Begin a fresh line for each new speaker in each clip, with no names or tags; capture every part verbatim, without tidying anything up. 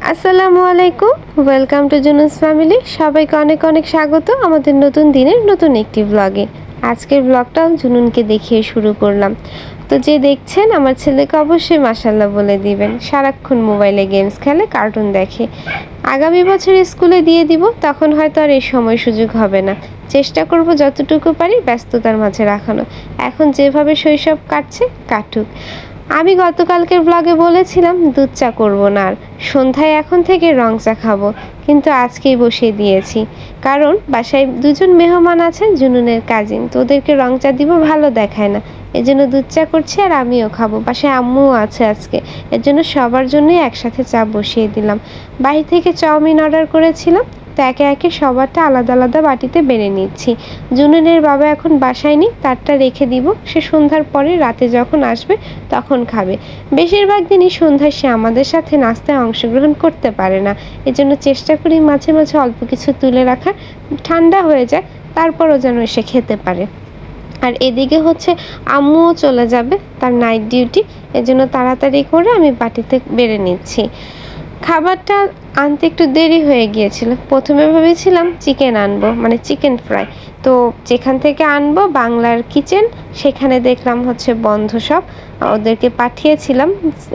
আসসালামু আলাইকুম, welcome to জুনুস family. সবাইকে অনেক অনেক স্বাগত আমাদের নতুন দিনের নতুন একটি ব্লগে। আজকের ব্লগটাও জুনুনকে দেখিয়ে শুরু করলাম। তো যে দেখছেন আমার ছেলেকে অবশ্যই মাশাল্লাহ বলে দিবেন। সারাক্ষণ মোবাইলে গেমস খেলে, কার্টুন দেখে। আগামী বছর স্কুলে দিয়ে দিব, তখন হয়তো আর এই সময় সুযোগ হবে না। চেষ্টা করব যতটুকু পারি ব্যস্ততার মাঝে রাখানো। এখন যেভাবে শৈশব কাটছে কাটুক। আমি গতকালকের ব্লগে বলেছিলাম দুধ চা করবো না, আর সন্ধ্যায় এখন থেকে রং চা খাবো, কিন্তু আজকেই বসিয়ে দিয়েছি। কারণ বাসায় দুজন মেহমান আছেন, জুনুনের কাজিন, তো ওদেরকে রং চা দিব ভালো দেখায় না, এজন্য দুধ চা করছি আর আমিও খাবো। বাসায় আম্মুও আছে আজকে, এর জন্য সবার জন্যই একসাথে চা বসিয়ে দিলাম। বাইরে থেকে চাউমিন অর্ডার করেছিলাম, তো একে একে সবারটা আলাদা আলাদা বাটিতে বেড়ে নিচ্ছি। জুনুনের বাবা এখন বাসায় নেই, তারটা রেখে দিব, সে সন্ধ্যার পরে রাতে যখন আসবে তখন খাবে। বেশিরভাগ দিনই সন্ধ্যায় সে আমাদের সাথে নাস্তায় অংশগ্রহণ করতে পারে না, এজন্য চেষ্টা করি মাঝে মাঝে অল্প কিছু তুলে রাখার, ঠান্ডা হয়ে যায় তারপরও যেন এসে খেতে পারে। আর এদিকে হচ্ছে আম্মুও চলে যাবে তার নাইট ডিউটি, এজন্য তাড়াতাড়ি করে আমি বাটিতে বেড়ে নিচ্ছি। খাবারটা আনতে একটু দেরি হয়ে গিয়েছিল। প্রথমে ভেবেছিলাম চিকেন আনবো, মানে চিকেন ফ্রাই। তো যেখান থেকে আনবো বাংলার কিচেন, সেখানে দেখলাম হচ্ছে বন্ধ সব। ওদেরকে পাঠিয়েছিলাম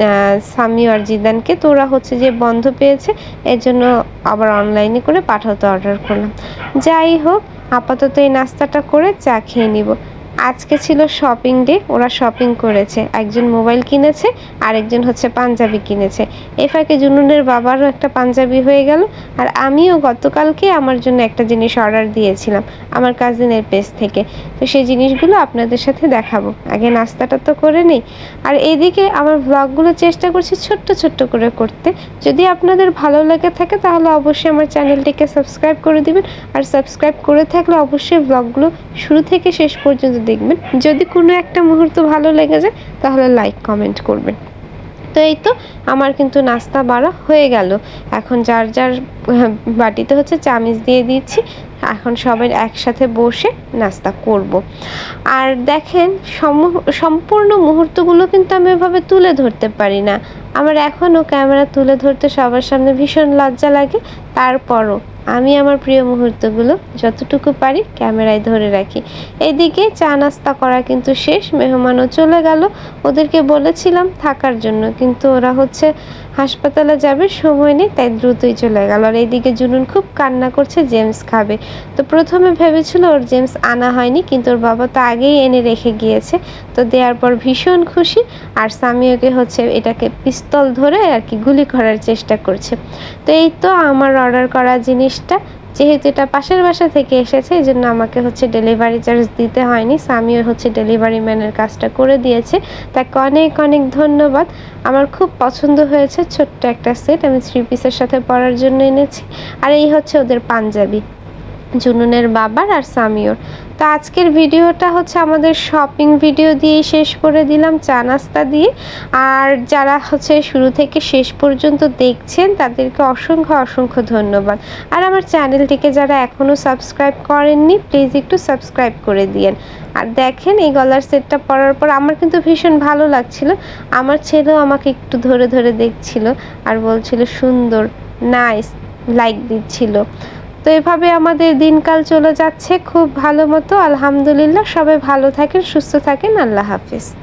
সামি আর জিদানকে, তো ওরা হচ্ছে যে বন্ধ পেয়েছে, এর জন্য আবার অনলাইনে করে পাঠাতে অর্ডার করলাম। যাই হোক, আপাতত এই নাস্তাটা করে চা খেয়ে নিব। আজকে ছিল শপিং ডে, ওরা শপিং করেছে, একজন মোবাইল কিনেছে আর একজন হচ্ছে পাঞ্জাবি কিনেছে। এ ফাঁকে জুনুনের বাবারও একটা পাঞ্জাবি হয়ে গেল। আর আমিও গতকালকে আমার জন্য একটা জিনিস অর্ডার দিয়েছিলাম আমার কাজিনের পেজ থেকে, তো সেই জিনিসগুলো আপনাদের সাথে দেখাবো। আগে নাস্তাটা তো করে নিই। আর এইদিকে আমার ব্লগগুলো চেষ্টা করছি ছোট্ট ছোট্ট করে করতে। যদি আপনাদের ভালো লেগে থাকে তাহলে অবশ্যই আমার চ্যানেলটিকে সাবস্ক্রাইব করে দিবেন, আর সাবস্ক্রাইব করে থাকলে অবশ্যই ব্লগগুলো শুরু থেকে শেষ পর্যন্ত দেখবেন। যদি কোনো একটা মুহূর্ত ভালো লেগে যায় তাহলে লাইক কমেন্ট করবেন। তো এই তো আমার কিন্তু নাস্তা বাড়া হয়ে গেল। এখন যার যার বাটিতে হচ্ছে চামিচ দিয়ে দিচ্ছি। এখন সবাই একসাথে বসে নাস্তা করব। আর দেখেন সম্পূর্ণ মুহূর্তগুলো কিন্তু আমি এভাবে তুলে ধরতে পারি না। আমার এখনও ক্যামেরা তুলে ধরতে সবার সামনে ভীষণ লজ্জা লাগে, তারপরও আমি আমার প্রিয় মুহূর্তগুলো যতটুকু পারি ক্যামেরায় ধরে রাখি। এদিকে চা নাস্তা করা কিন্তু শেষ, মেহমানও চলে গেল। ওদেরকে বলেছিলাম থাকার জন্য, কিন্তু ওরা হচ্ছে হাসপাতালে যাবে, সময় নেই, তাই দ্রুতই চলে গেল। আর এইদিকে জুনুন খুব কান্না করছে, জেমস খাবে। তো প্রথমে ভেবেছিল ওর জেমস আনা হয়নি, কিন্তু ওর বাবা তো আগেই এনে রেখে গিয়েছে, তো দেওয়ার পর ভীষণ খুশি। আর সামিওকে হচ্ছে এটাকে পিস্তল ধরে আর কি গুলি করার চেষ্টা করছে। তো এই তো আমার অর্ডার করা জিনিসটা, যেহেতু এটা পাশের বাসা থেকে এসেছে এই জন্য আমাকে হচ্ছে ডেলিভারি চার্জ দিতে হয়নি, সামিও হচ্ছে ডেলিভারি ম্যানের কাজটা করে দিয়েছে, তাকে অনেক অনেক ধন্যবাদ। আমার খুব পছন্দ হয়েছে ছোট্ট একটা সেট, আমি থ্রি পিসের সাথে পরার জন্য এনেছি। আর এই হচ্ছে ওদের পাঞ্জাবি, জুনুনের বাবার আর সামিওর। তো আজকের ভিডিওটা হচ্ছে আমাদের শপিং ভিডিও দিয়ে শেষ করে দিলাম, চা নাস্তা দিয়ে। আর যারা হচ্ছে শুরু থেকে শেষ পর্যন্ত দেখছেন তাদেরকে অসংখ্য অসংখ্য ধন্যবাদ। আর আমার চ্যানেলটিকে যারা এখনও সাবস্ক্রাইব করেননি প্লিজ একটু সাবস্ক্রাইব করে দিয়েন। আর দেখেন এই গলার সেটটা পরার পর আমার কিন্তু ভীষণ ভালো লাগছিল। আমার ছেলেও আমাকে একটু ধরে ধরে দেখছিল আর বলছিল সুন্দর, নাইস, লাইক দিচ্ছিল। তো এভাবে আমাদের দিনকাল চলে যাচ্ছে খুব ভালো মতো, আলহামদুলিল্লাহ। সবাই ভালো থাকেন, সুস্থ থাকেন, আল্লাহ হাফিজ।